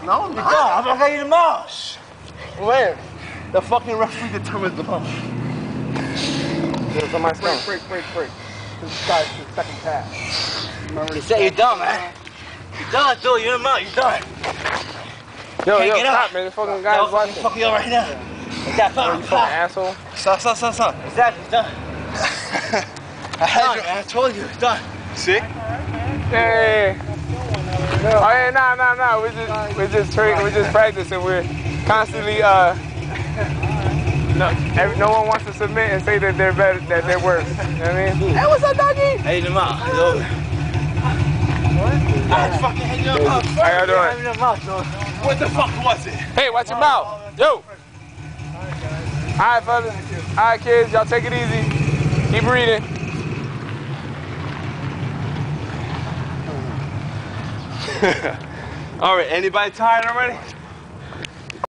No, I'm not. I'm gonna get you the mouse. Where? The fucking referee determines the punch. There's on my stone. Break. This guy's the second pass. You said you're done, man. You're done, dude. You're in the mouth. You're done. Yo, Can't get stop, up. man. The fucking guy's watching. Fuck you up right now. Like that, Oh, you fucking asshole. Stop. Exactly, it's done. I had Done, you. man. I told you, it's done. See? Hey. Oh yeah, nah. We're just training. We're just practicing. We're constantly no one wants to submit and say that they're better, that they're worse. You know what I mean? Hey, what's up, doggy? Hey, in the mouth. It's over. I fucking hate your mouth. How y'all doing? In the mouth, dude. What the fuck was it? Hey, watch your mouth. Yo. Alright, fellas. Alright, kids. Y'all take it easy. Keep reading. All right, anybody tired already?